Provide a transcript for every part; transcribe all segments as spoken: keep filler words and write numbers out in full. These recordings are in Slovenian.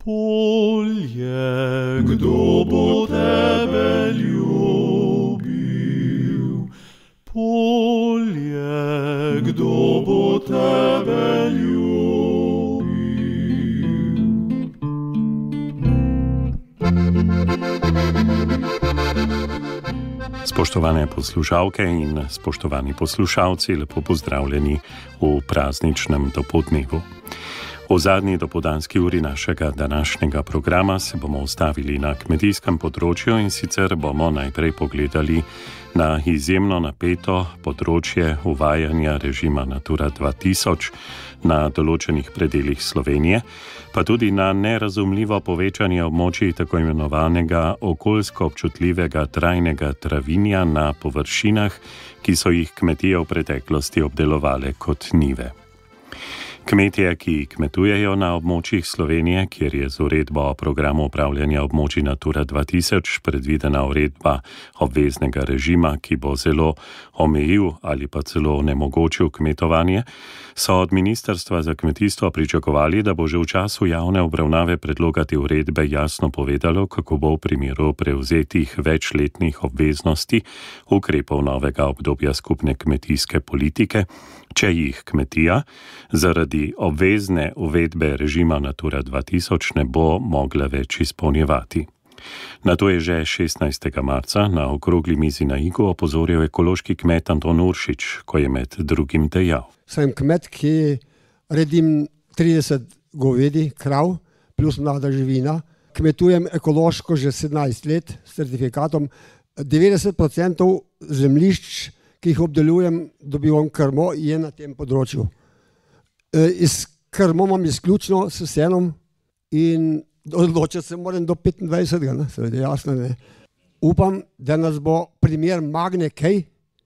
Polje, kdo bo tebe ljubil? Polje, kdo bo tebe ljubil? Spoštovane poslušalke in spoštovani poslušalci, lepo pozdravljeni v prazničnem dopodnevu. V zadnji dopoldanski uri našega današnjega programa se bomo ustavili na kmetijskem področju in sicer bomo najprej pogledali na izjemno napeto področje uvajanja režima Natura dva tisoč na določenih predelih Slovenije, pa tudi na nerazumljivo povečanje območij tako imenovanega okoljsko občutljivega trajnega travinja na površinah, ki so jih kmetije v preteklosti obdelovale kot njive. Kmetje, ki kmetujejo na območjih Slovenije, kjer je z uredbo o programu upravljanja območij Natura dva tisoč predvidena uredba obveznega režima, ki bo zelo omejil ali pa celo onemogočil kmetovanje, so od Ministrstva za kmetijstvo pričakovali, da bo že v času javne obravnave predloga te uredbe jasno povedalo, kako bo v primeru prevzetih večletnih obveznosti ukrepov novega obdobja skupne kmetijske politike, če jih kmetija zaradi obvezne uvedbe režima Natura dva tisoč ne bo mogla več izpolnjevati. Na to je že šestnajstega marca na okrogli mizi na Igu opozoril ekološki kmet Anton Uršič, ko je med drugim dejal. Sem kmet, ki redim trideset govedi, krav, plus mlada živina. Kmetujem ekološko že sedemnajst let s certifikatom. devetdeset procentov zemljišč, ki jih obdelujem, dobivam krmo, je na tem področju. E, iz krmo imam izključno s senom in odločiti se moram do petindvajsetega, ne, seveda jasno ne. Upam, da nas bo primer Magne kaj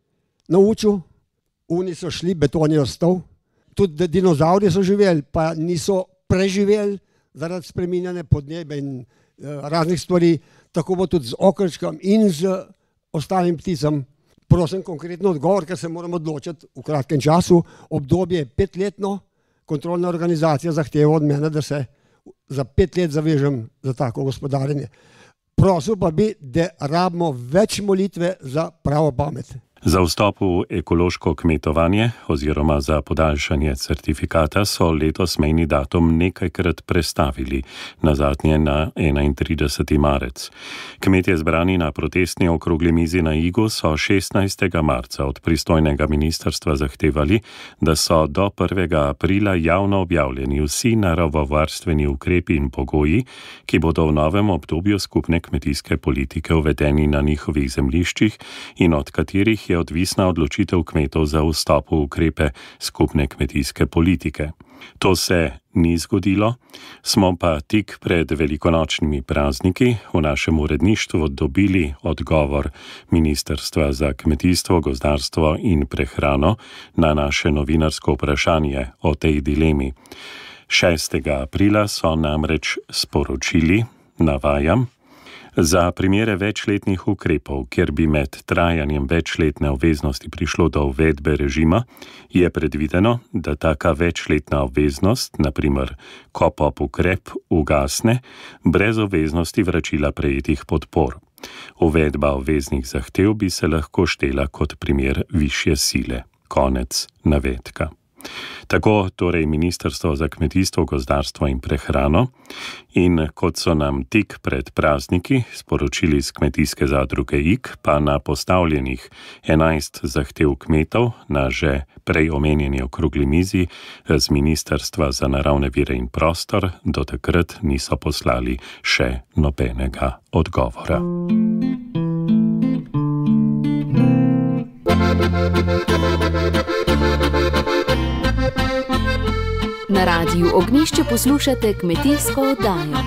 naučil. Oni so šli, beton je ostal. Tudi dinozauri so živeli, pa niso preživeli zaradi spreminjanja podnebja in e, raznih stvari. Tako bo tudi z okrčkom in z ostalim pticam. Prosim konkretno odgovor, ker se moramo odločiti v kratkem času. Obdobje je petletno, kontrolna organizacija zahteva od mene, da se za pet let zavežem za tako gospodarjenje. Prosil pa bi, da rabimo več molitve za pravo pamet. Za vstop v ekološko kmetovanje oziroma za podaljšanje certifikata so letos mejni datum nekajkrat prestavili, nazadnje na enaintrideseti marec. Kmetje zbrani na protestni okrogli mizi na Igu so šestnajstega marca od pristojnega ministrstva zahtevali, da so do prvega aprila javno objavljeni vsi naravovarstveni ukrepi in pogoji, ki bodo v novem obdobju skupne kmetijske politike uvedeni na njihovih zemljiščih in od katerih je odvisna odločitev kmetov za vstop v ukrepe skupne kmetijske politike. To se ni zgodilo, smo pa tik pred velikonočnimi prazniki v našem uredništvu dobili odgovor Ministrstva za kmetijstvo, gozdarstvo in prehrano na naše novinarsko vprašanje o tej dilemi. šestega aprila so namreč sporočili, navajam, za primere večletnih ukrepov, kjer bi med trajanjem večletne obveznosti prišlo do uvedbe režima, je predvideno, da taka večletna obveznost, na primer KOPOP ukrep, ugasne brez obveznosti vračila prejetih podpor. Uvedba obveznih zahtev bi se lahko štela kot primer višje sile. Konec navedka. Tako torej Ministrstvo za kmetijstvo, gozdarstvo in prehrano in kot so nam tik pred prazniki sporočili z kmetijske zadruge Ig, pa na postavljenih enajst zahtev kmetov na že prej omenjeni okrogli mizi z Ministrstva za naravne vire in prostor do takrat niso poslali še nobenega odgovora. Na Radiu Ognjišče poslušate kmetijsko oddajo.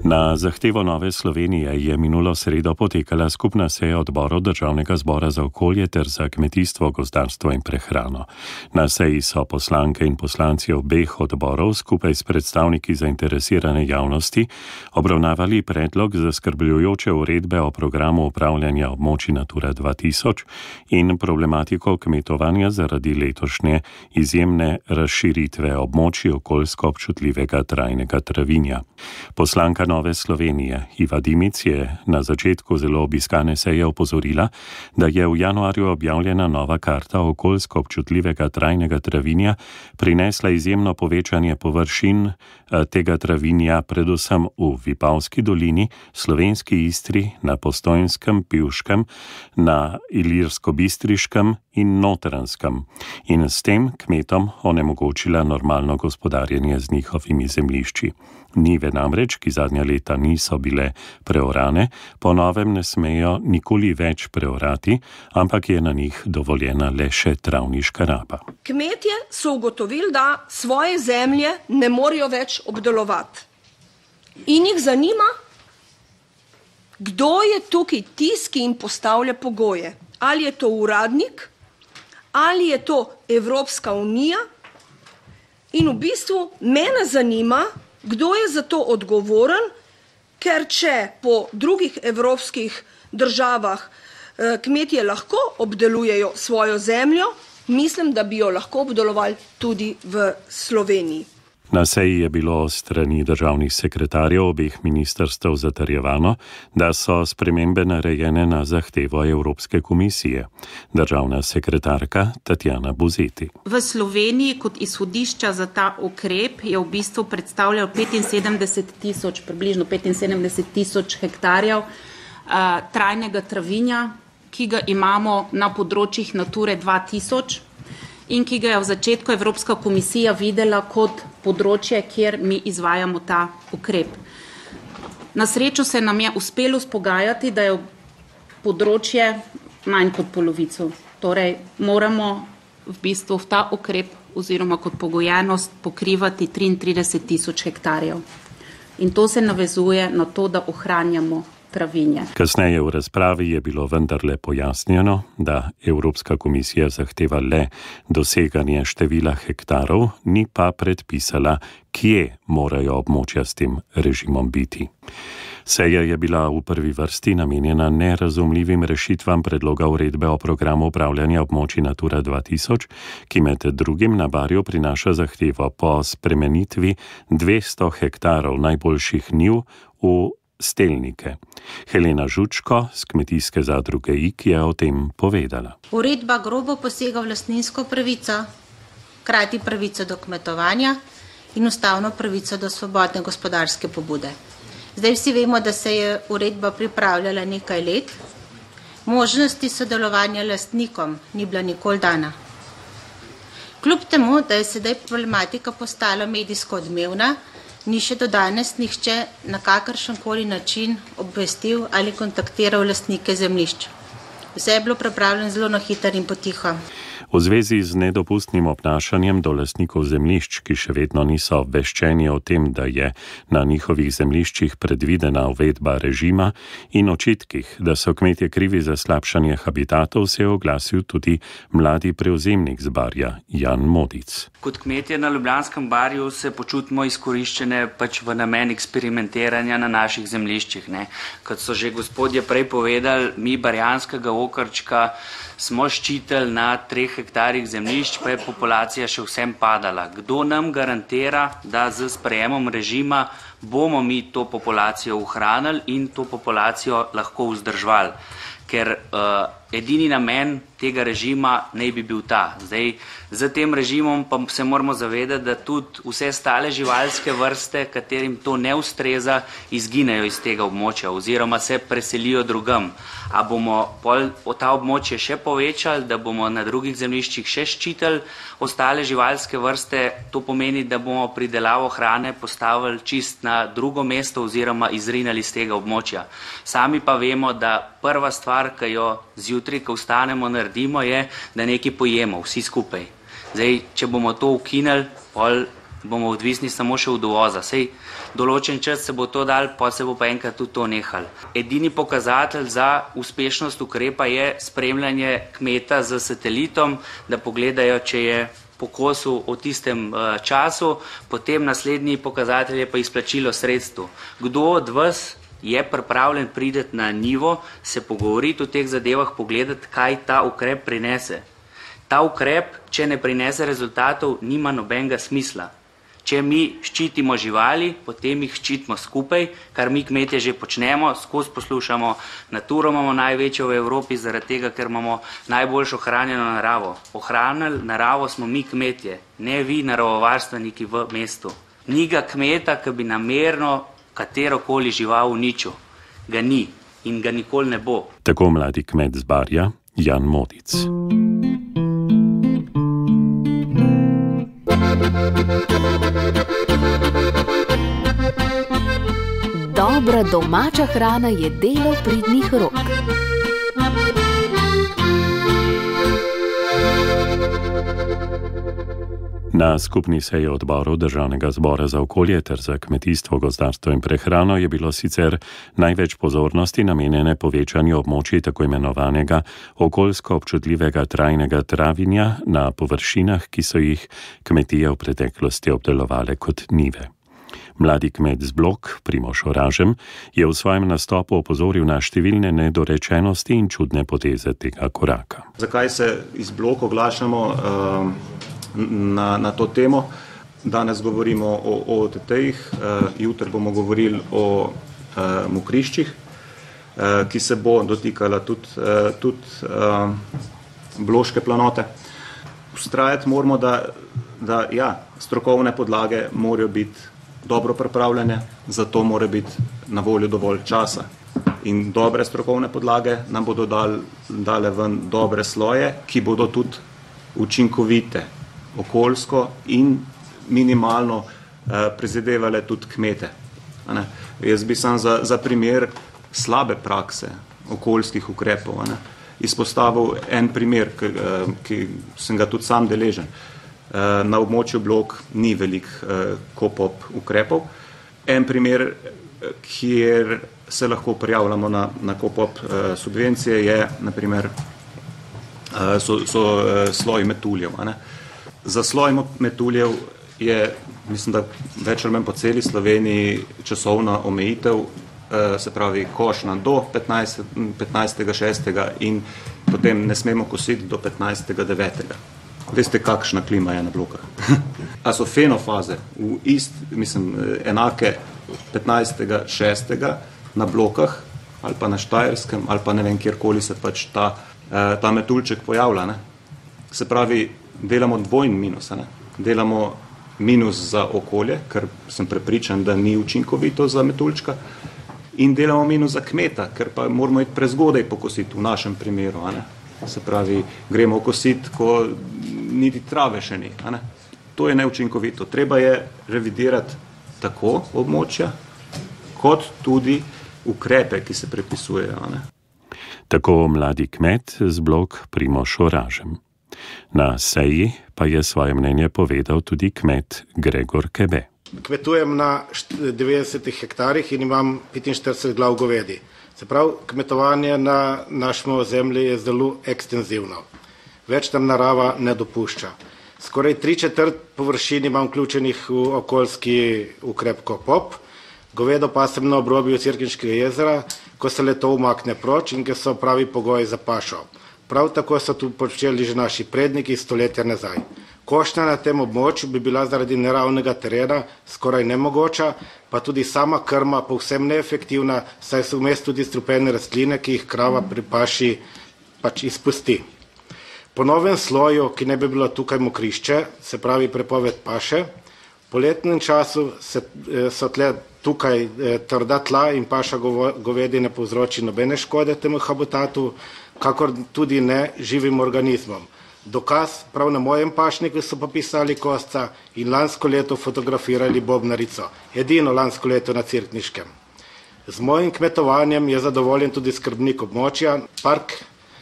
Na zahtevo Nove Slovenije je minulo sredo potekala skupna seja odborov Državnega zbora za okolje ter za kmetijstvo, gozdarstvo in prehrano. Na seji so poslanke in poslanci obeh odborov skupaj s predstavniki zainteresirane javnosti obravnavali predlog zaskrbljujoče uredbe o programu upravljanja območij Natura dva tisoč in problematiko kmetovanja zaradi letošnje izjemne razširitve območij okoljsko občutljivega trajnega travinja. Poslanka Nove Slovenije Iva Dimic je na začetku zelo obiskane seje opozorila, da je v januarju objavljena nova karta okoljsko občutljivega trajnega travinja prinesla izjemno povečanje površin tega travinja predvsem v Vipavski dolini, Slovenski Istri, na Postojnskem, Pivškem, na Ilirsko-Bistriškem in Notranskem in s tem kmetom onemogočila normalno gospodarjenje z njihovimi zemljišči. Njive namreč, ki zadnja leta niso bile preorane, po novem ne smejo nikoli več preorati, ampak je na njih dovoljena le še travniška raba. Kmetje so ugotovili, da svoje zemlje ne morejo več obdelovati. In jih zanima, kdo je tukaj tisti, ki jim postavlja pogoje. Ali je to uradnik, ali je to Evropska unija. In v bistvu mene zanima, kdo je za to odgovoren, ker če po drugih evropskih državah kmetje lahko obdelujejo svojo zemljo, mislim, da bi jo lahko obdelovali tudi v Sloveniji. Na seji je bilo strani državnih sekretarjev obeh ministrstev zatrjevano, da so spremembe narejene na zahtevo Evropske komisije. Državna sekretarka Tatjana Buzeti. V Sloveniji kot izhodišča za ta ukrep je v bistvu predstavljal petinsedemdeset tisoč, približno petinsedemdeset tisoč hektarjev uh, trajnega travinja, ki ga imamo na področjih Nature dva tisoč. In ki ga je v začetku Evropska komisija videla kot področje, kjer mi izvajamo ta ukrep. Na srečo se nam je uspelo spogajati, da je področje manj kot polovico. Torej moramo v bistvu v ta ukrep oziroma kot pogojenost pokrivati triintrideset tisoč hektarjev. In to se navezuje na to, da ohranjamo travinje. Kasneje v razpravi je bilo vendarle pojasnjeno, da Evropska komisija zahteva le doseganje števila hektarov, ni pa predpisala, kje morajo območja s tem režimom biti. Seja je bila v prvi vrsti namenjena nerazumljivim rešitvam predloga uredbe o programu upravljanja območij Natura dva tisoč, ki med drugim na Barju prinaša zahtevo po spremenitvi dvesto hektarov najboljših njiv v stelnike. Helena Žučko z kmetijske zadruge I K je o tem povedala. Uredba grobo posega v lastninsko pravico, krati pravico do kmetovanja in ustavno pravico do svobodne gospodarske pobude. Zdaj vsi vemo, da se je uredba pripravljala nekaj let. Možnosti sodelovanja lastnikom ni bila nikoli dana. Kljub temu, da je sedaj problematika postala medijsko odmevna, ni še do danes nihče na kakršenkoli način obvestil ali kontaktiral lastnike zemljišč. Vse je bilo pripravljeno zelo na hiter in potiho. V zvezi z nedopustnim obnašanjem do lastnikov zemljišč, ki še vedno niso obveščeni o tem, da je na njihovih zemljiščih predvidena uvedba režima in očitkih, da so kmetje krivi za slabšanje habitatov, se je oglasil tudi mladi prevzemnik z Barja, Jan Modic. Kot kmetje na Ljubljanskem Barju se počutimo izkoriščene pač v namen eksperimentiranja na naših zemljiščih. Ne. Kot so že gospodje prej povedali, mi barjanskega okrčka smo ščitili na treh hektarjih zemljišč, pa je populacija še vsem padala. Kdo nam garantira, da z sprejemom režima bomo mi to populacijo ohranili in to populacijo lahko vzdrževali? Ker uh, edini namen tega režima naj bi bil ta. Zdaj, z tem režimom pa se moramo zavedati, da tudi vse stale živalske vrste, katerim to ne ustreza, izginejo iz tega območja oziroma se preselijo drugam. A bomo pol ta območje še povečali, da bomo na drugih zemljiščih še ščitili ostale živalske vrste, to pomeni, da bomo pridelavo hrane postavili čist na drugo mesto oziroma izrinali z tega območja. Sami pa vemo, da prva stvar, ki jo zjutraj, ko vstanemo, naredimo, je, da nekaj pojemo, vsi skupaj. Zdaj, če bomo to ukinili, pol bomo odvisni samo še od uvoza. Sej določen čas se bo to dal, pa se bo pa enkrat tudi to nehal. Edini pokazatelj za uspešnost ukrepa je spremljanje kmeta z satelitom, da pogledajo, če je po kosu v tistem uh, času, potem naslednji pokazatelj je pa izplačilo sredstev. Kdo od vas je pripravljen priti na njivo, se pogovoriti o teh zadevah, pogledati, kaj ta ukrep prinese. Ta ukrep, če ne prinese rezultatov, nima nobenega smisla. Če mi ščitimo živali, potem jih ščitimo skupaj, kar mi kmetje že počnemo, skozi poslušamo. Naturo imamo največjo v Evropi, zaradi tega, ker imamo najboljšo ohranjeno naravo. Ohranili naravo smo mi kmetje, ne vi naravovarstveniki v mestu. Ni ga kmeta, ki bi namerno katerokoli žival uničil. Ga ni in ga nikoli ne bo. Tako mladi kmet z Barja, Jan Modic. Dobra domača hrana je delo pridnih rok. Na skupni seji odborov Državnega zbora za okolje ter za kmetijstvo, gozdarstvo in prehrano je bilo sicer največ pozornosti namenjene povečanju območij tako imenovanega okoljsko občutljivega trajnega travinja na površinah, ki so jih kmetije v preteklosti obdelovale kot njive. Mladi kmet z Blok, Primož Oražem, je v svojem nastopu opozoril na številne nedorečenosti in čudne poteze tega koraka. Zakaj se iz Blok oglašamo uh... Na, na to temo. Danes govorimo o O O T T-jih, uh, jutri bomo govorili o uh, mokriščih, uh, ki se bo dotikala tudi, uh, tudi uh, Bloške planote. Vztrajati moramo, da, da ja, strokovne podlage morajo biti dobro pripravljene, zato mora biti na voljo dovolj časa. In dobre strokovne podlage nam bodo dal, dale ven dobre sloje, ki bodo tudi učinkovite okoljsko in minimalno eh, prizadevale tudi kmete. Ne? Jaz bi sam za, za primer slabe prakse okoljskih ukrepov ne? izpostavil en primer, ki, eh, ki sem ga tudi sam deležen. Eh, na območju Blok ni velik eh, KOPOP ukrepov. En primer, kjer se lahko prijavljamo na, na KOPOP eh, subvencije, je na primer eh, so, so eh, sloj metuljev. Ne? Za sloj metuljev je, mislim, da več ali manj po celi Sloveniji časovna omejitev, se pravi košnja do petnajstega šestega in potem ne smemo kositi do petnajstega devetega Veste, kakšna klima je na Blokah? A so fenofaze v ist, mislim, enake petnajstega šestega na Blokah ali pa na Štajerskem ali pa ne vem, kjerkoli se pač ta, ta metuljček pojavlja. Ne? Se pravi, delamo dvojni minus, ne? Delamo minus za okolje, ker sem prepričan, da ni učinkovito za metuljčka, in delamo minus za kmeta, ker pa moramo iti prezgodaj pokositi v našem primeru. Ne? Se pravi, gremo kositi, ko niti trave še ni. Ne? To je neučinkovito. Treba je revidirati tako območja, kot tudi ukrepe, ki se prepisujejo. Ne? Tako mladi kmet z Blok Primož Oražem. Na seji pa je svoje mnenje povedal tudi kmet Gregor Kebe. Kmetujem na devetdesetih hektarjih in imam petinštirideset glav govedi. Se pravi, kmetovanje na našem ozemlju je zelo ekstenzivno. Več tam narava ne dopušča. Skoraj tri četrt površin imam vključenih v okoljski ukrep KOPOP. Govedo pasem na obrobju Cirkinškega jezera, ko se le to umakne proč in ko so pravi pogoji za pašo. Prav tako so tu počeli že naši predniki stoletja nazaj. Košnja na tem območju bi bila zaradi neravnega terena skoraj nemogoča, pa tudi sama krma povsem neefektivna, saj so vmes tudi strupene rastline, ki jih krava pri paši pač izpusti. Po novem sloju, ki ne bi bilo tukaj mokrišče, se pravi prepoved paše, po letnem času se, so tle tukaj trda tla in paša govedi ne povzroči nobene škode temu habitatu, kakor tudi ne živim organizmom. Dokaz, prav na mojem pašniku so popisali kosca in lansko leto fotografirali bobnarico. Edino lansko leto na Cirkniškem. Z mojim kmetovanjem je zadovoljen tudi skrbnik območja. Park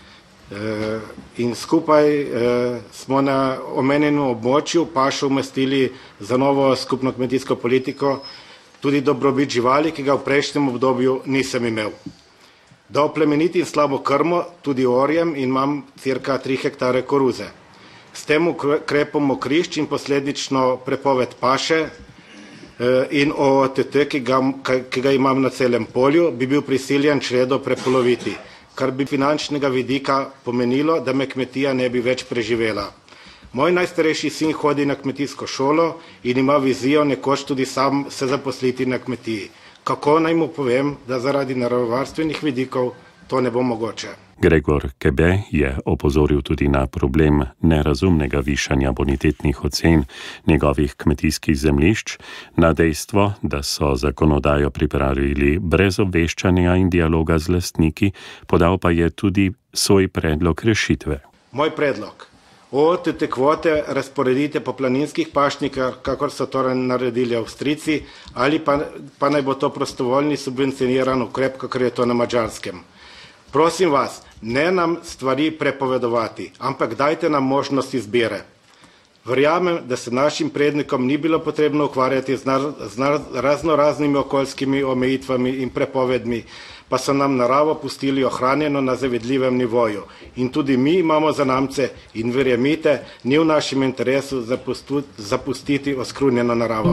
In skupaj smo na omenjenem območju pašo umestili za novo skupno kmetijsko politiko tudi dobrobit živali, ki ga v prejšnjem obdobju nisem imel. Da oplemenitim slabo krmo, tudi orjem, in imam cirka tri hektare koruze. S tem ukrepom mokrišč in posledično prepoved paše in O T T, ki ga, ki ga imam na celem polju, bi bil prisiljen čredo prepoloviti, kar bi finančnega vidika pomenilo, da me kmetija ne bi več preživela. Moj najstarejši sin hodi na kmetijsko šolo in ima vizijo nekoč tudi sam se zaposliti na kmetiji. Kako naj mu povem, da zaradi naravovarstvenih vidikov to ne bo mogoče? Gregor Kebe je opozoril tudi na problem nerazumnega višanja bonitetnih ocen njegovih kmetijskih zemljišč, na dejstvo, da so zakonodajo pripravili brez obveščanja in dialoga z lastniki, podal pa je tudi svoj predlog rešitve. Moj predlog. O T T kvote razporedite po planinskih pašnikah, kakor so torej naredili Avstrijci, ali pa, pa naj bo to prostovoljni subvencioniran ukrep, kakor je to na Madžarskem. Prosim vas, ne nam stvari prepovedovati, ampak dajte nam možnost izbire. Verjamem, da se našim prednikom ni bilo potrebno ukvarjati z, nar, z nar, razno raznimi okoljskimi omejitvami in prepovedmi, pa so nam naravo pustili ohranjeno na zavidljivem nivoju. In tudi mi imamo zanamce in verjemite, ni v našem interesu zapustu, zapustiti oskrunjeno naravo.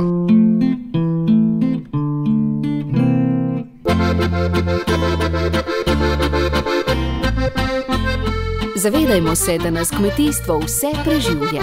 Zavedajmo se, da nas kmetijstvo vse preživlja.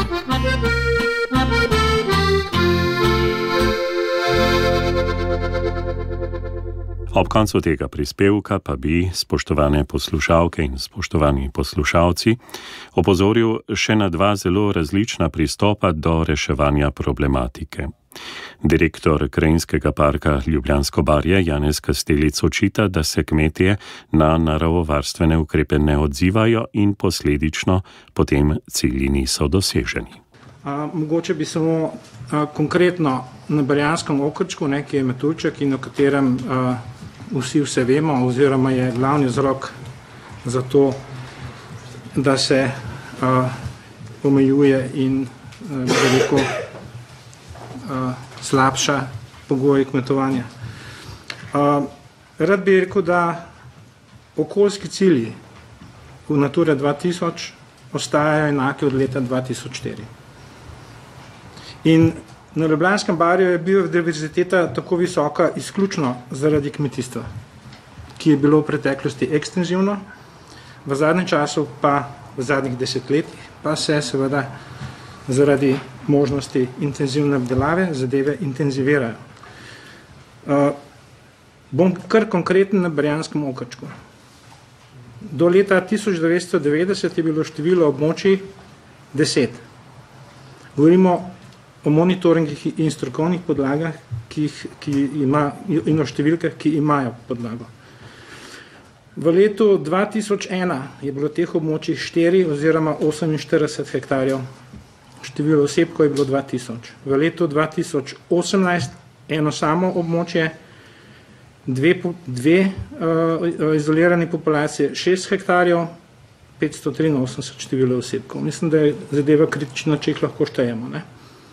Ob koncu tega prispevka pa bi, spoštovane poslušalke in spoštovani poslušalci, opozoril še na dva zelo različna pristopa do reševanja problematike. Direktor Krajinskega parka Ljubljansko barje Janez Kastelic očita, da se kmetje na naravovarstvene ukrepe ne odzivajo in posledično potem cilji niso doseženi. A, mogoče bi samo a, konkretno na Barjanskem okrčku, ne, ki je metuljček in o katerem a, vsi vse vemo, oziroma je glavni vzrok za to, da se a, omejuje in a, veliko a, slabša pogoje kmetovanja. A, rad bi rekel, da okoljski cilji v Nature dva tisoč ostajajo enake od leta dva tisoč štiri. In na Ljubljanskem barju je biodiverziteta tako visoka izključno zaradi kmetijstva, ki je bilo v preteklosti ekstenzivno, v zadnjem času pa v zadnjih desetletjih pa se seveda zaradi možnosti intenzivne obdelave zadeve intenzivirajo. Uh, bom kar konkreten na Barjanskem okrčku. Do leta tisoč devetsto devetdeset je bilo število območij deset. Govorimo o monitoringih in strokovnih podlagah, ki jih, ki ima, in o številkah, ki imajo podlago. V letu dva tisoč ena je bilo teh območij štiri oziroma oseminštirideset hektarjev, število osebkov je bilo dva tisoč. V letu dva tisoč osemnajst eno samo območje, dve, dve uh, izolirani populacije, šest hektarjev, petsto triinosemdeset število osebkov. Mislim, da je zadeva kritična, če jih lahko štejemo, ne?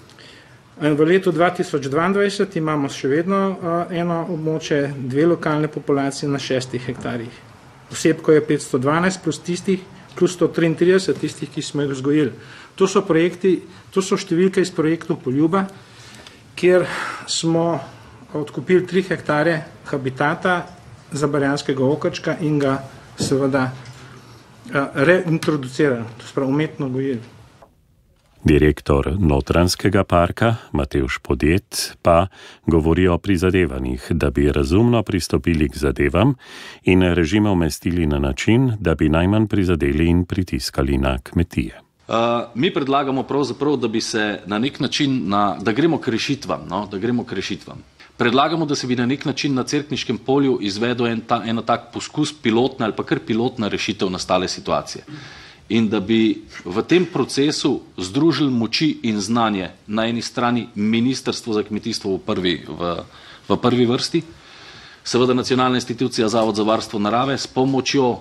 V letu dva tisoč dvaindvajset imamo še vedno uh, eno območje, dve lokalne populacije na šestih hektarjih. Osebko je petsto dvanajst plus tistih, plus sto triintrideset tistih, ki smo jih vzgojili. To so projekti, to so številke iz projektov Poljuba, kjer smo odkupili tri hektare habitata za Barjanskega okrčka in ga seveda uh, reintroducirali, to sprav umetno gojili. Direktor Notranjskega parka Matevž Podjet pa govori o prizadevanjih, da bi razumno pristopili k zadevam in režime umestili na način, da bi najmanj prizadeli in pritiskali na kmetije. Uh, mi predlagamo pravzaprav, da bi se na nek način, na, da gremo k rešitvam, no, da gremo k rešitvam. Predlagamo, da se bi na nek način na Cerkniškem polju izvedel en, ta, en tak poskus pilotna ali pa kar pilotna rešitev nastale situacije. In da bi v tem procesu združili moči in znanje na eni strani Ministrstvo za kmetijstvo v prvi, v, v prvi vrsti, seveda Nacionalna institucija Zavod za varstvo narave s pomočjo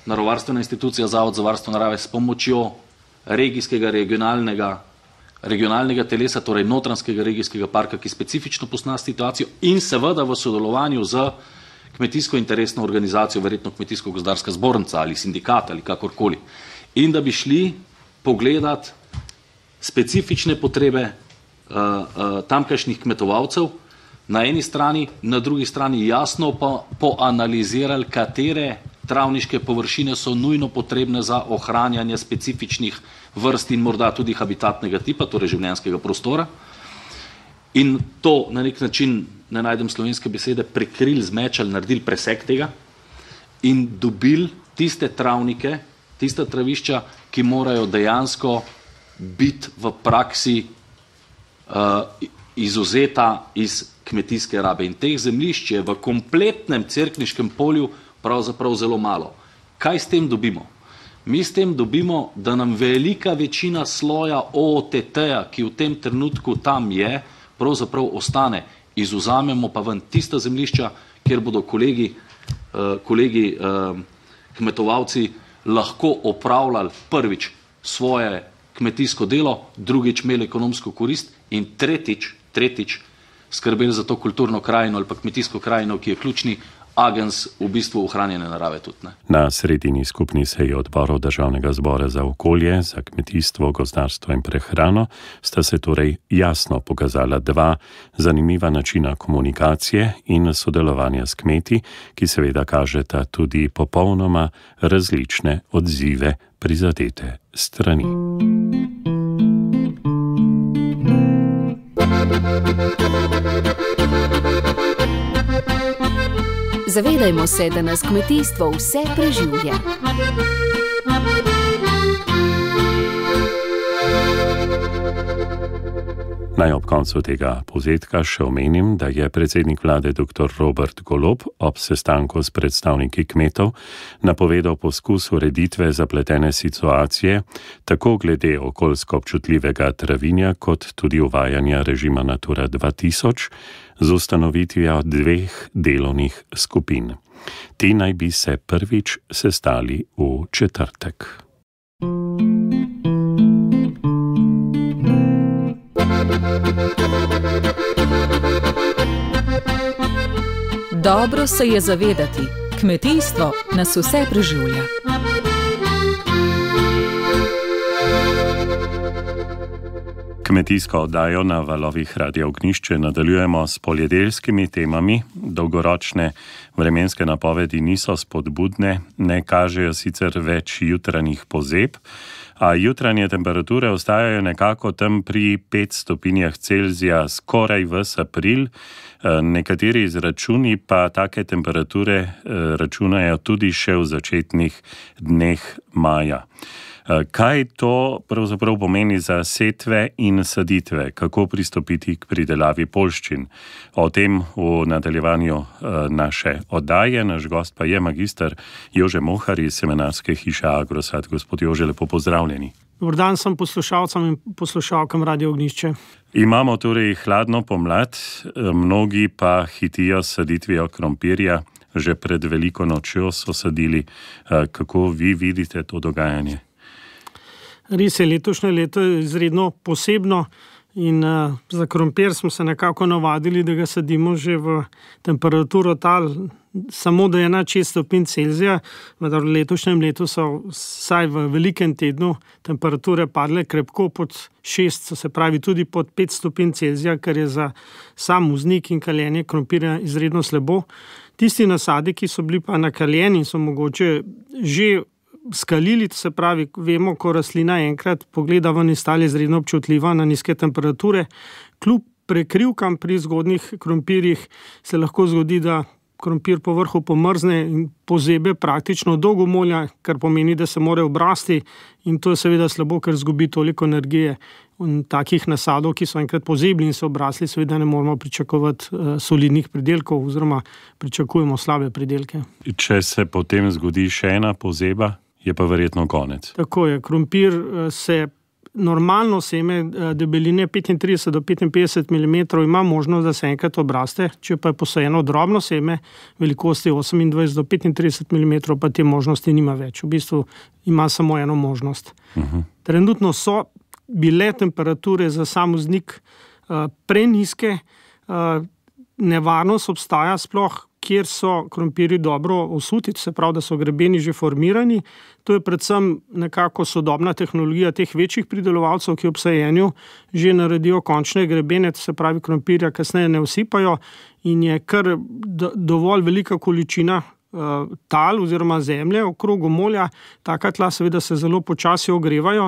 naravovarstvena institucija Zavod za varstvo narave s pomočjo regijskega, regionalnega, regionalnega telesa, torej Notranjskega regijskega parka, ki specifično pozna situacijo in seveda v sodelovanju z kmetijsko interesno organizacijo, verjetno Kmetijsko-gozdarska zbornica ali sindikat ali kakorkoli. In da bi šli pogledati specifične potrebe uh, uh, tamkajšnjih kmetovalcev na eni strani, na drugi strani jasno pa poanalizirali, katere travniške površine so nujno potrebne za ohranjanje specifičnih vrst in morda tudi habitatnega tipa, torej življenjskega prostora. In to na nek način, ne najdem slovenske besede, prekrili, zmečali, naredili presek tega in dobili tiste travnike, tiste travišča, ki morajo dejansko biti v praksi uh, izuzeta iz kmetijske rabe. In teh zemljišč je v kompletnem cerkniškem polju pravzaprav zelo malo. Kaj s tem dobimo? Mi s tem dobimo, da nam velika večina sloja O T T-ja, ki v tem trenutku tam je, pravzaprav ostane. Izvzamemo pa ven tista zemljišča, kjer bodo kolegi, uh, kolegi uh, kmetovalci lahko opravljali prvič svoje kmetijsko delo, drugič imeli ekonomsko korist in tretjič, tretjič skrbeli za to kulturno krajino ali pa kmetijsko krajino, ki je ključni agens v bistvu ohranjene narave tudi. Ne? Na sredini skupni seji odborov Državnega zbora za okolje, za kmetijstvo, gozdarstvo in prehrano sta se torej jasno pokazala dva zanimiva načina komunikacije in sodelovanja s kmeti, ki seveda kažeta tudi popolnoma različne odzive prizadete strani. Zavedajmo se, da nas kmetijstvo vse preživlja. Naj ob koncu tega povzetka še omenim, da je predsednik vlade dr. Robert Golob ob sestanku s predstavniki kmetov napovedal poskus ureditve zapletene situacije, tako glede okoljsko občutljivega travinja, kot tudi uvajanja režima Natura dva tisoč z ustanovitvijo dveh delovnih skupin. Ti naj bi se prvič sestali v četrtek. Dobro se je zavedati, kmetijstvo nas vse preživlja. Kmetijsko oddajo na valovih Radia Ognjišče nadaljujemo s poljedelskimi temami. Dolgoročne vremenske napovedi niso spodbudne, ne kažejo sicer več jutranjih pozeb, a jutranje temperature ostajajo nekako tam pri pet stopinjah Celzija skoraj ves april. Nekateri izračuni pa take temperature računajo tudi še v začetnih dneh maja. Kaj to pravzaprav pomeni za setve in saditve? Kako pristopiti k pridelavi poljščin? O tem v nadaljevanju naše oddaje. Naš gost pa je magister Jože Mohar iz semenarske hiše Agrosad. Gospod Jože, lepo pozdravljeni. Dobar dan sem poslušalcem in poslušalkam Radio Ognjišče. Imamo torej hladno pomlad, mnogi pa hitijo s saditvijo krompirja. Že pred veliko nočjo so sadili. Kako vi vidite to dogajanje? Res je, letošnje leto je izredno posebno in uh, za krompir smo se nekako navadili, da ga sadimo že v temperaturo tal, samo da je nad šest stopinj Celzija. V letošnjem letu so vsaj v velikem tednu temperature padle krepko pod šest, se pravi tudi pod pet stopinj Celzija, kar je za sam vznik in kaljenje krompirja izredno slabo. Tisti nasadi, ki so bili pa nakaljeni in so mogoče že skalili, to se pravi, vemo, ko rastlina enkrat pogleda ven iz tal, je izredno občutljiva na nizke temperature. Kljub prekrivkam pri zgodnjih krompirjih se lahko zgodi, da krompir po vrhu pomrzne in pozebe praktično dolgo molja, kar pomeni, da se mora obrasti in to je seveda slabo, ker zgubi toliko energije. In takih nasadov, ki so enkrat pozebli in so obrasli, seveda ne moramo pričakovati uh, solidnih pridelkov oziroma pričakujemo slabe pridelke. Če se potem zgodi še ena pozeba, je pa verjetno konec. Tako je, krompir se normalno seme debeline petintrideset do petinpetdeset milimetrov ima možnost, da se enkrat obraste, če pa je posajeno drobno seme velikosti osemindvajset do petintrideset milimetrov, pa te možnosti nima več. V bistvu ima samo eno možnost. Uh-huh. Trenutno so bile temperature za sam vznik uh, preniske, uh, nevarnost obstaja sploh, kjer so krompirji dobro osuti, se pravi, da so grebeni že formirani. To je predvsem nekako sodobna tehnologija teh večjih pridelovalcev, ki ob sajenju že naredijo končne grebene, se pravi, krompirja kasneje ne usipajo in je kar do, dovolj velika količina uh, tal oziroma zemlje okrog gomolja. Taka tla seveda se zelo počasi ogrevajo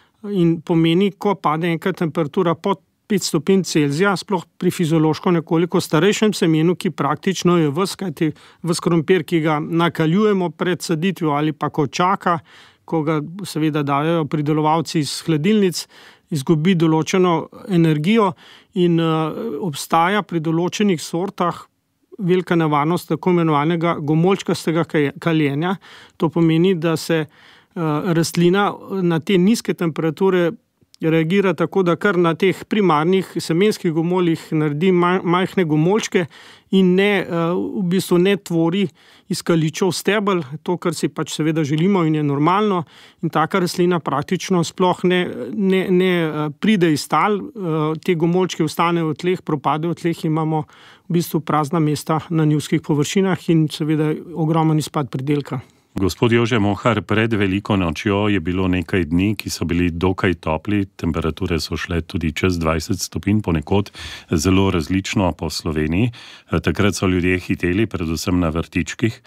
in pomeni, ko pade enkrat temperatura pod pet stopinj Celzija, sploh pri fiziološko nekoliko starejšem semenu, ki praktično je ves, kajti ves krompir, ki ga nakaljujemo pred saditvijo ali pa ko čaka, ko ga seveda dajo pridelovalci iz hladilnic, izgubi določeno energijo in uh, obstaja pri določenih sortah velika nevarnost tako imenovanega gomolčkastega kaljenja. To pomeni, da se uh, rastlina na te nizke temperature reagira tako, da kar na teh primarnih semenskih gomoljih naredi majhne gomolčke in ne, v bistvu ne tvori iz kaličev stebel, to, kar si pač seveda želimo in je normalno, in taka rastlina praktično sploh ne, ne, ne pride iz tal, te gomolčke ostanejo v tleh, propadejo v tleh, imamo v bistvu prazna mesta na njivskih površinah in seveda ogromen izpad pridelka. Gospod Jože Mohar, pred veliko nočjo je bilo nekaj dni, ki so bili dokaj topli, temperature so šle tudi čez dvajset stopinj, ponekod zelo različno po Sloveniji. Takrat so ljudje hiteli, predvsem na vrtičkih.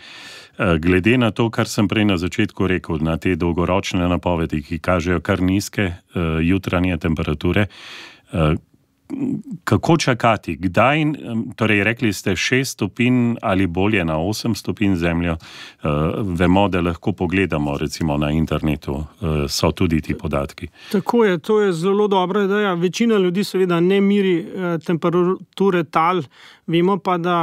Glede na to, kar sem prej na začetku rekel, na te dolgoročne napovedi, ki kažejo kar nizke jutranje temperature, kako čakati? Kdaj, torej rekli ste šest stopinj ali bolje na osem stopinj zemljo, vemo, da lahko pogledamo recimo na internetu, so tudi ti podatki. Tako je, to je zelo dobra ideja. Večina ljudi seveda ne miri temperature tal, vemo pa, da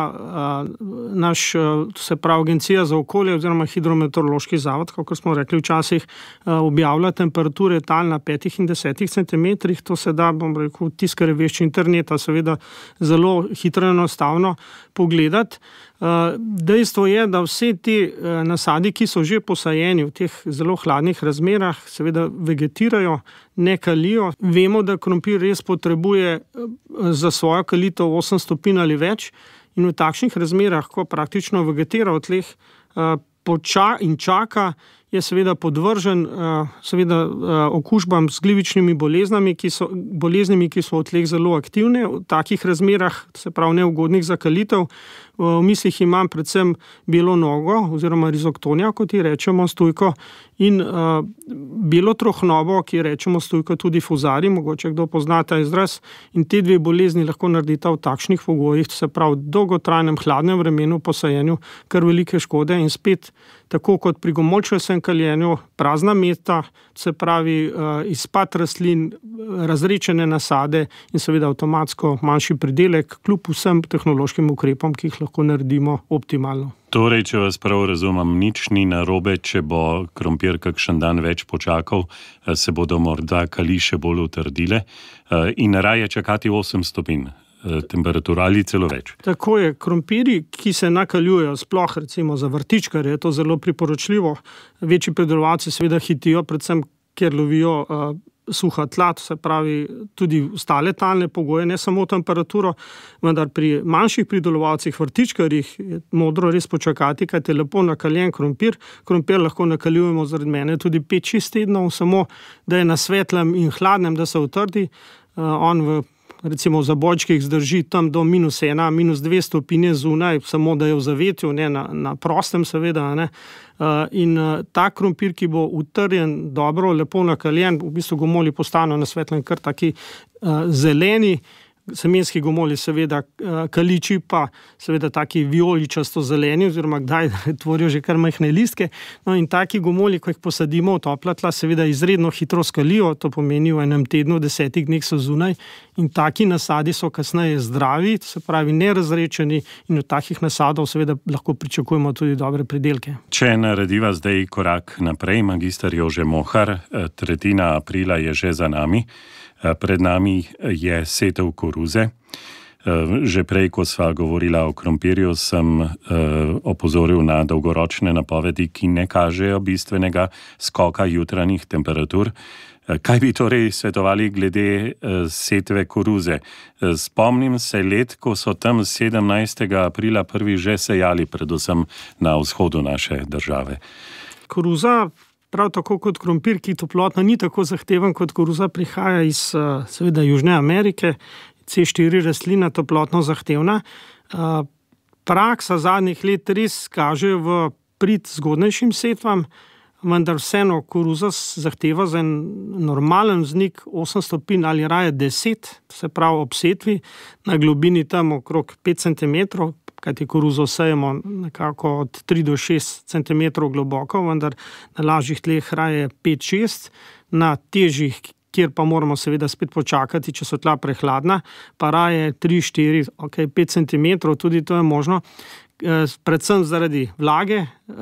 naš, se pravi, Agencija za okolje oziroma Hidrometeorološki zavod, kako smo rekli včasih, objavlja temperature tal na petih in desetih centimetrih, to se da, bom rekel, tiskare vešči interneta, seveda zelo hitro enostavno pogledati. Dejstvo je, da vse te nasadi, ki so že posajeni v teh zelo hladnih razmerah, seveda vegetirajo, ne kalijo. Vemo, da krompir res potrebuje za svojo kalitev osem stopinj ali več in v takšnih razmerah, ko praktično vegetira v tleh poča in čaka, je seveda podvržen seveda okužbam z glivičnimi boleznami, ki so, boleznimi, ki so v tleh zelo aktivne. V takih razmerah, se pravi neugodnih za kalitev, v mislih imam predvsem belo nogo oziroma rizoktonija, kot ji rečemo stujko, in uh, belo trohnobo, ki rečemo stujko tudi fuzari, mogoče kdo pozna ta izraz, in te dve bolezni lahko naredita v takšnih pogojih, se pravi dolgotrajnem hladnem vremenu po sajenju, kar velike škode in spet, tako kot pri gomolčkastem kaljenju, prazna mesta, se pravi uh, izpad rastlin, razrečene nasade in seveda avtomatsko manjši pridelek, kljub vsem tehnološkim ukrepom, ki jih lahko naredimo optimalno. Torej, če vas prav razumem, nič ni narobe, če bo krompir kakšen dan več počakal, se bodo morda kali še bolj utrdile in raje čakati osem stopinj temperatura ali celo več. Tako je, krompiri, ki se nakaljujejo, sploh recimo za vrtičkarje, je to zelo priporočljivo. Večji pridelovalci seveda hitijo, predvsem, ker lovijo uh, suha tla, se pravi tudi ostale talne pogoje, ne samo temperaturo, vendar pri manjših pridelovalcih, vrtičkarjih je modro res počakati, kaj je lepo nakaljen krompir. Krompir lahko nakaljujemo zaradi mene tudi pet šest tednov, samo da je na svetlem in hladnem, da se utrdi. Uh, on v recimo v zabojčkih zdrži tam do minus ena, minus dve stopinje zunaj, samo da je v zavetju, ne na, na prostem seveda, ne. Uh, in uh, ta krompir, ki bo utrjen, dobro, lepo nakaljen, v bistvu gomolji postanejo na svetlem kar taki uh, zeleni, semenski gomolji, seveda kaliči, pa seveda taki vijoličasto zeleni, oziroma kdaj tvorijo že kar majhne listke. No in taki gomolji, ko jih posadimo v topla tla, seveda izredno hitro skalijo, to pomeni v enem tednu, desetih dneh so zunaj in taki nasadi so kasneje zdravi, se pravi nerazrečeni in od takih nasadov seveda lahko pričakujemo tudi dobre pridelke. Če narediva zdaj korak naprej, magister Jože Mohar, tretjina aprila je že za nami. Pred nami je setev koruze. Že prej, ko sva govorila o krompirju, sem opozoril na dolgoročne napovedi, ki ne kažejo bistvenega skoka jutranjih temperatur. Kaj bi torej svetovali glede setve koruze? Spomnim se let, ko so tam sedemnajstega aprila prvi že sejali, predvsem na vzhodu naše države. Koruza, prav tako kot krompir, ki toplotno ni tako zahteven kot koruza, prihaja iz seveda Južne Amerike, C štiri rastlina toplotno zahtevna. Praksa zadnjih let res kaže v prid zgodnejšim setvam, vendar vseeno koruza zahteva za en normalen vznik osem stopinj ali raje deset, se pravi ob setvi, na globini tam okrog pet centimetrov, kajti koruzo sejemo nekako od tri do šest centimetrov globoko, vendar na lažjih tleh raje pet šest, na težjih, kjer pa moramo seveda spet počakati, če so tla prehladna, pa raje tri, štiri, ok, pet centimetrov, tudi to je možno, predvsem zaradi vlage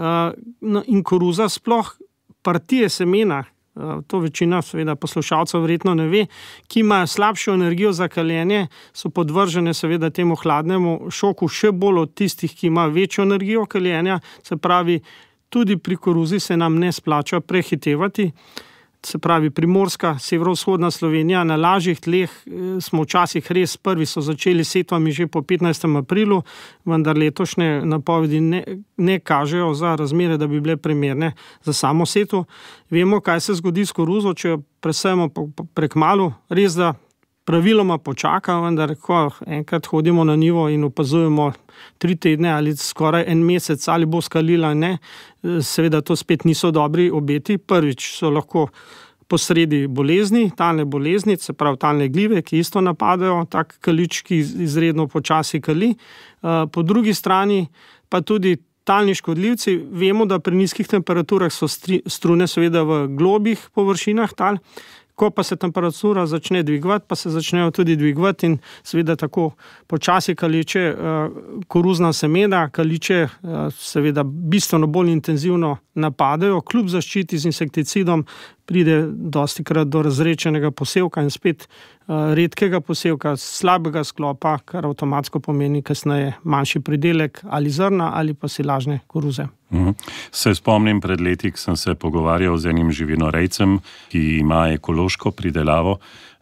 in koruza sploh partije semena, to večina seveda poslušalcev verjetno ne ve, ki imajo slabšo energijo za kaljenje, so podvržene seveda temu hladnemu šoku še bolj od tistih, ki imajo večjo energijo kaljenja, se pravi, tudi pri koruzi se nam ne splača prehitevati. Se pravi, primorska, severovzhodna Slovenija, na lažjih tleh smo včasih res prvi so začeli setvami že po petnajstem aprilu, vendar letošnje napovedi ne, ne kažejo za razmere, da bi bile primerne za samo setvo. Vemo, kaj se zgodi s koruzo, če jo presejemo prekmalu, res da praviloma počaka, vendar ko enkrat hodimo na njivo in opazujemo tri tedne ali skoraj en mesec, ali bo skalila, ne, seveda to spet niso dobri obeti. Prvič so lahko posredi bolezni, talne bolezni, se pravi talne glive, ki isto napadajo, tak kalič, ki izredno počasi kali. Po drugi strani pa tudi talni škodljivci. Vemo, da pri nizkih temperaturah so strune seveda v globih površinah tal. Ko pa se temperatura začne dvigovati, pa se začnejo tudi dvigovati in seveda tako počasi kaliče koruzna semena, kaliče seveda bistveno bolj intenzivno napadajo, kljub zaščiti z insekticidom pride dostikrat do razrečenega posevka in spet redkega posevka, slabega sklopa, kar avtomatsko pomeni kasneje manjši pridelek ali zrna ali pa silažne koruze. Mhm. Se spomnim, pred leti sem se pogovarjal z enim živinorejcem, ki ima ekološko pridelavo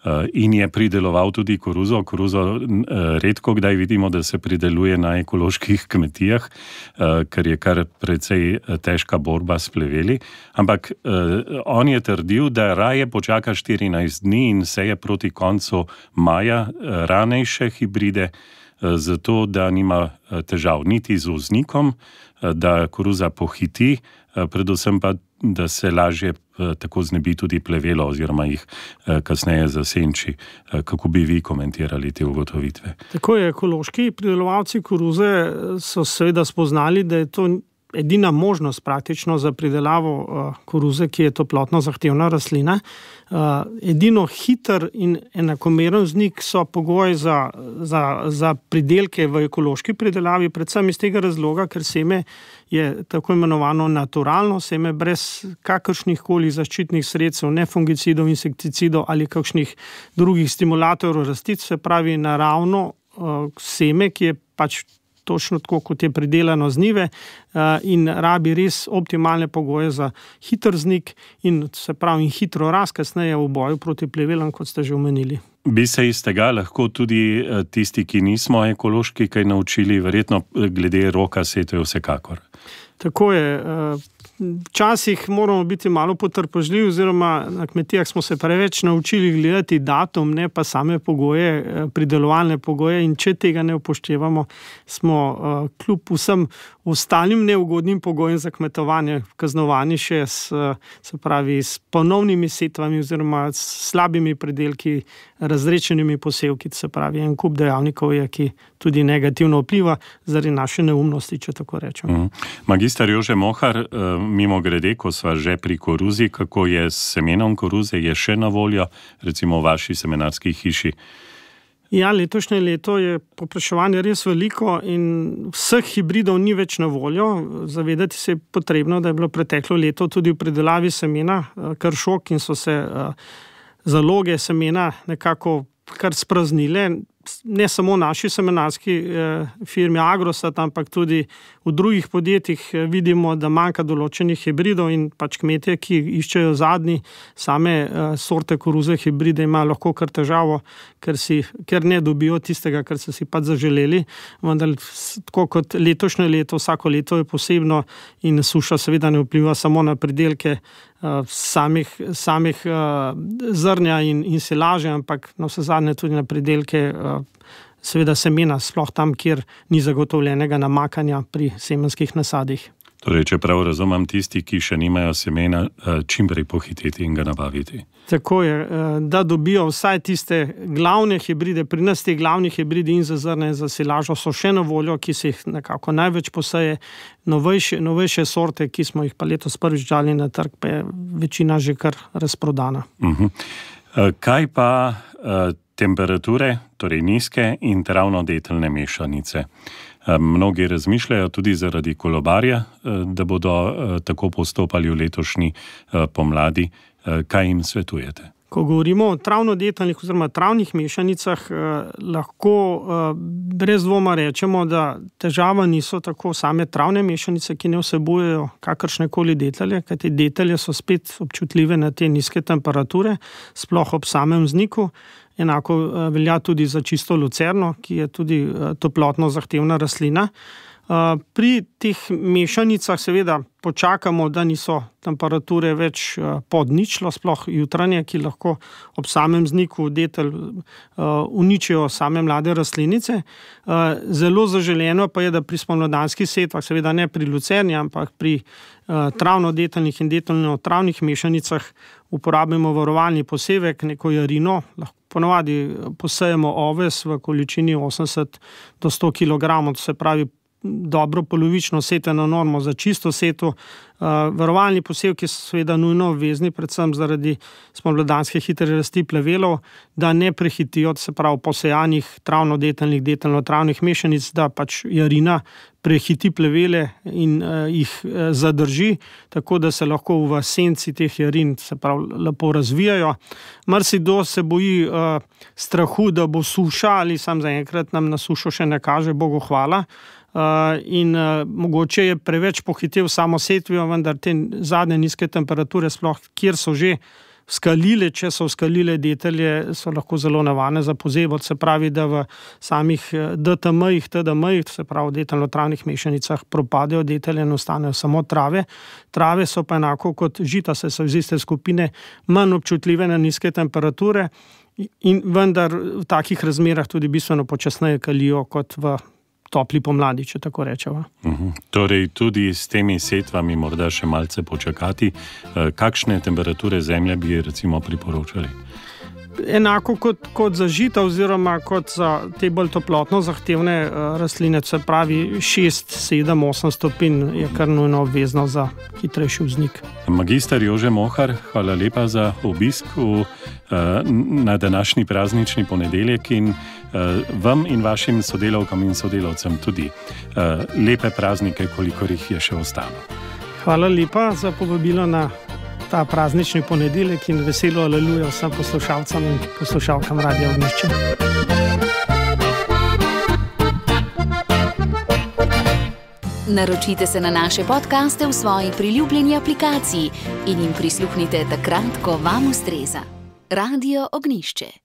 in je prideloval tudi koruzo. Koruzo redko kdaj vidimo, da se prideluje na ekoloških kmetijah, ker je kar precej težka borba s pleveli. Ampak on je trdil, da raje počaka štirinajst dni in seje proti koncu maja ranejše hibride, zato da nima težav niti z vznikom, da koruza pohiti, predvsem pa, da se lažje tako znebi tudi plevelo oziroma jih kasneje zasenči. Kako bi vi komentirali te ugotovitve? Tako je, ekološki pridelovalci koruze so seveda spoznali, da je to edina možnost praktično za pridelavo koruze, ki je toplotno zahtevna rastlina. Edino hiter in enakomeren vznik so pogoji za, za, za pridelke v ekološki pridelavi, predvsem iz tega razloga, ker seme je tako imenovano naturalno seme, brez kakršnih koli zaščitnih sredstev, ne fungicidov, insekticidov ali kakšnih drugih stimulatorjev rastit, se pravi naravno seme, ki je pač točno tako, kot je pridelano z njive in rabi res optimalne pogoje za hiter vznik in se pravi in hitro rast kasneje v boju proti plevelom, kot ste že omenili. Bi se iz tega lahko tudi tisti, ki nismo ekološki, kaj naučili, verjetno glede roka setve vsekakor? Tako je. Včasih moramo biti malo potrpežljivi, oziroma na kmetijah smo se preveč naučili gledati datum, ne pa same pogoje, pridelovalne pogoje, in če tega ne upoštevamo, smo kljub vsem ostalim neugodnim pogojem za kmetovanje kaznovani še s, se pravi, s ponovnimi setvami oziroma s slabimi pridelki, razrečenimi posevki, se pravi, en kup dejavnikov je, ki tudi negativno vpliva zaradi naše neumnosti, če tako rečem. Mm. Magister Jože Mohar, mimo grede, ko sva že pri koruzi, kako je s semenom koruze, je še na voljo, recimo v vaši semenarski hiši? Ja, letošnje leto je povpraševanje res veliko in vseh hibridov ni več na voljo. Zavedati se je potrebno, da je bilo preteklo leto tudi v predelavi semena kar šok in so se zaloge semena nekako kar spraznile. Ne samo naši semenarski eh, firmi Agrosat, ampak tudi v drugih podjetjih eh, vidimo, da manjka določenih hibridov in pač kmetje, ki iščejo zadnji same eh, sorte koruze hibride, imajo lahko kar težavo, ker, si, ker ne dobijo tistega, kar so si pač zaželeli. Vendar tako kot letošnje leto, vsako leto je posebno in suša seveda ne vpliva samo na pridelke uh, samih, samih uh, zrnja in, in silaže, ampak na vse zadnje tudi na pridelke uh, seveda semena, sploh tam, kjer ni zagotovljenega namakanja pri semenskih nasadih. Torej, če prav razumem, tisti, ki še nimajo semena, čim prej pohiteti in ga nabaviti. Tako je, da dobijo vsaj tiste glavne hibride, pri nas te glavni hibridi in za zrne in za silažo so še na voljo, ki se jih nekako največ poseje, novejše, novejše sorte, ki smo jih pa letos prvič dali na trg, pa je večina že kar razprodana. Uh-huh. Kaj pa uh, temperature, torej nizke in travno-detelne mešanice? Mnogi razmišljajo tudi zaradi kolobarja, da bodo tako postopali v letošnji pomladi. Kaj jim svetujete? Ko govorimo o travno-detelnih oziroma travnih mešanicah, lahko brez dvoma rečemo, da težava niso tako same travne mešanice, ki ne vsebujejo kakršnekoli detelje, kajti detelje so spet občutljive na te nizke temperature, sploh ob samem vzniku. Enako velja tudi za čisto lucerno, ki je tudi toplotno zahtevna rastlina. Pri teh mešanicah seveda počakamo, da niso temperature več pod ničlo, sploh jutranje, ki lahko ob samem vzniku detelj uničijo same mlade rastlinice. Zelo zaželeno pa je, da pri spomladanskih setvah, seveda ne pri lucerni, ampak pri travno-detelnih in detelno-travnih mešanicah uporabimo varovalni posevek, neko jarino, lahko ponovadi posejemo oves v količini osemdeset do sto kilogramov, to se pravi dobro polovično setveno normo za čisto setvo. Uh, varovalni posevki so seveda nujno obvezni, predvsem zaradi spomladanske hitre rasti plevelov, da ne prehitijo, se pravi posejanih travno-detelnih, detelno-travnih mešanic, da pač jarina prehiti plevele in uh, jih uh, zadrži, tako da se lahko v senci teh jarin, se pravi, lepo razvijajo. Marsikdo se boji uh, strahu, da bo suša, ali sam zaenkrat nam na sušo še ne kaže, Bogu hvala. Uh, in uh, mogoče je preveč pohitel samo setvijo, vendar te zadnje nizke temperature, sploh kjer so že skalile, če so skalile detelje, so lahko zelo nevarne za pozebo, se pravi, da v samih D T M-jih, T D M-jih, se pravi detelno-travnih mešanicah propadejo detelje in ostanejo samo trave. Trave so pa enako kot žita, se so iz iste skupine manj občutljive na nizke temperature in vendar v takih razmerah tudi bistveno počasneje kalijo kot v topli pomladi, če tako rečeva. Uhum. Torej tudi s temi setvami morda še malce počakati. Kakšne temperature zemlje bi recimo priporočali? Enako kot, kot za žita oziroma kot za te bolj toplotno zahtevne uh, rastline, se pravi šest, sedem, osem stopinj je kar nujno obvezno za hitrejši vznik. Magister Jože Mohar, hvala lepa za obisk v, uh, na današnji praznični ponedeljek in uh, vam in vašim sodelavkam in sodelavcem tudi uh, lepe praznike, kolikor jih je še ostalo. Hvala lepa za povabilo na ta praznični ponedeljek in veselo aleluja vsem poslušalcem in poslušalkam Radia Ognjišče. Naročite se na naše podcaste v svoji priljubljeni aplikaciji in jim prisluhnite takrat, ko vam ustreza. Radio Ognjišče.